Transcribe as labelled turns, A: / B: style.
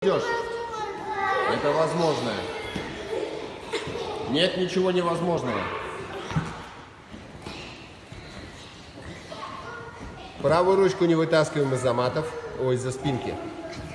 A: Идешь. Это возможное. Нет ничего невозможного. Правую ручку не вытаскиваем из-за матов, из-за спинки.